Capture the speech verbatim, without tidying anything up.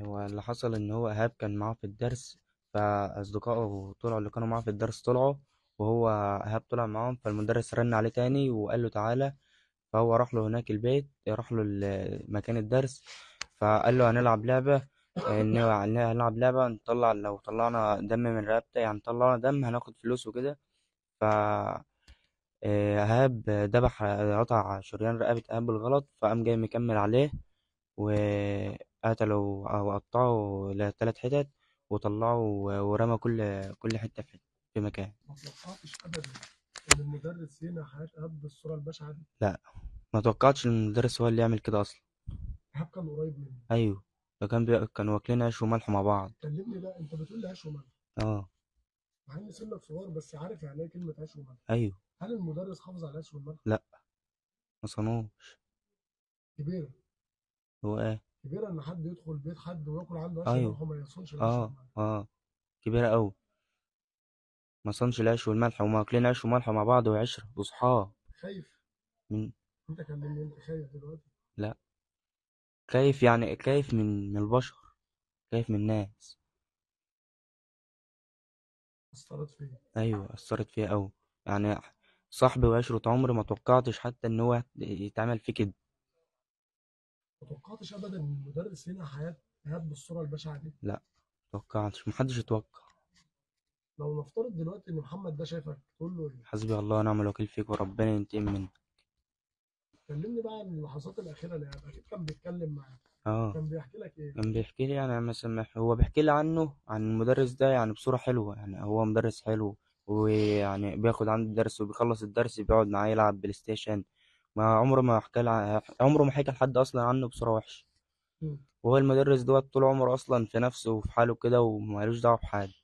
هو اللي حصل ان هو ايهاب كان معاه في الدرس، فاصدقائه طلعوا اللي كانوا معاه في الدرس طلعوا، وهو ايهاب طلع معاهم، فالمدرس رن عليه تاني وقال له تعالى. فهو راح له هناك البيت، راح له ال- مكان الدرس، فقال له هنلعب لعبة. ان هو هنلعب لعبة نطلع، لو طلعنا دم من رقبته يعني طلعنا دم هناخد فلوس وكده. ف آه، إيهاب دبح، قطع شريان رقبة إيهاب بالغلط، فقام جاي مكمل عليه وقتله أو قطعه لثلاث حتت، وطلعه ورمى كل كل حتة في في مكان. ما توقعتش ابدا ان المدرس هنا هيهاب بالصوره البشعه دي. لا، ما توقعتش إن المدرس هو اللي يعمل كده أصلا. ايهاب كان قريب مني. أيوه، ده كان بي... كانوا واكلين عيش وملح مع بعض. كلمني بقى، انت بتقول لي عيش وملح، اه. مع ان سنك صغير بس عارف يعني ايه كلمه عيش وملح. أيوه. هل المدرس حافظ على العيش والملح؟ لا، ما صنوش. كبيره. هو ايه؟ كبيره ان حد يدخل بيت حد وياكل عنده عيش أيوه. وملح وما يصونش العيش اه. والملح. اه. كبيرة أوي. ما صنش العيش والملح، هما واكلين عيش وملح مع بعض وعشرة وصحاب. خايف. من. انت كلمني، انت خايف دلوقتي؟ لا، خايف يعني خايف من من البشر، خايف من الناس. اثرت فيا. ايوه، اثرت فيها قوي. يعني صاحبي وعشرة عمري، ما توقعتش حتى ان هو يتعمل فيه كده. ما توقعتش ابدا ان المدرس هنا حياه ايهاب بالصوره البشعه دي. لا، توقعتش، محدش يتوقع. لو نفترض دلوقتي ان محمد ده شايفك تقول له ايه؟ حسبي الله ونعم الوكيل فيك، وربنا ينتقم منه. كلمني بقى عن اللحظات الاخيره اللي يعني اكيد كان بيتكلم معاك. اه. كان بيحكي لك ايه؟ كان بيحكي لي يعني مثلا، هو بيحكي لي عنه عن المدرس ده يعني بصورة حلوة، يعني هو مدرس حلو، ويعني بياخد عنده الدرس وبيخلص الدرس بيقعد معاه يلعب بلاي ستيشن. ما عمره ما حكى لع- عمره ما حكى لحد اصلا عنه بصورة وحشة. مم. وهو المدرس دوت طول عمره اصلا في نفسه وفي حاله كده ومالوش دعوة بحد.